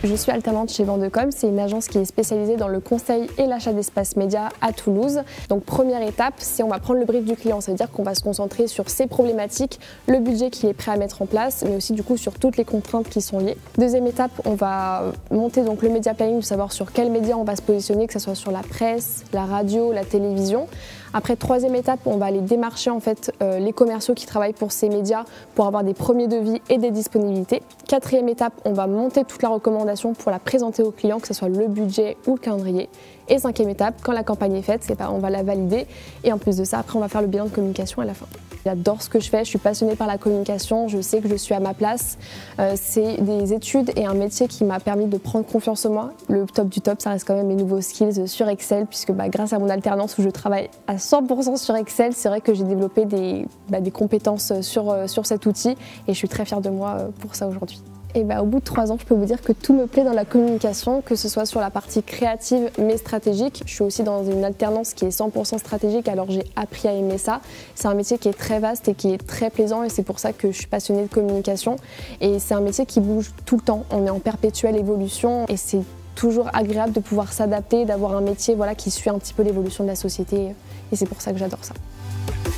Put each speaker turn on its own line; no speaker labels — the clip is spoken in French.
Je suis alternante chez Vendecom, c'est une agence qui est spécialisée dans le conseil et l'achat d'espaces médias à Toulouse. Donc première étape, c'est on va prendre le brief du client, ça veut dire qu'on va se concentrer sur ses problématiques, le budget qu'il est prêt à mettre en place, mais aussi du coup sur toutes les contraintes qui sont liées. Deuxième étape, on va monter donc le média planning, de savoir sur quels médias on va se positionner, que ce soit sur la presse, la radio, la télévision. Après, troisième étape, on va aller démarcher en fait les commerciaux qui travaillent pour ces médias pour avoir des premiers devis et des disponibilités. Quatrième étape, on va monter toute la recommandation pour la présenter au client, que ce soit le budget ou le calendrier. Et cinquième étape, quand la campagne est faite, on va la valider. Et en plus de ça, après, on va faire le bilan de communication à la fin. J'adore ce que je fais, je suis passionnée par la communication, je sais que je suis à ma place. C'est des études et un métier qui m'a permis de prendre confiance en moi. Le top du top, ça reste quand même mes nouveaux skills sur Excel, puisque grâce à mon alternance où je travaille à 100% sur Excel, c'est vrai que j'ai développé des compétences sur cet outil et je suis très fière de moi pour ça aujourd'hui. Et au bout de 3 ans, je peux vous dire que tout me plaît dans la communication, que ce soit sur la partie créative mais stratégique. Je suis aussi dans une alternance qui est 100% stratégique, alors j'ai appris à aimer ça. C'est un métier qui est très vaste et qui est très plaisant et c'est pour ça que je suis passionnée de communication. Et c'est un métier qui bouge tout le temps, on est en perpétuelle évolution et c'est toujours agréable de pouvoir s'adapter, d'avoir un métier qui suit un petit peu l'évolution de la société et c'est pour ça que j'adore ça.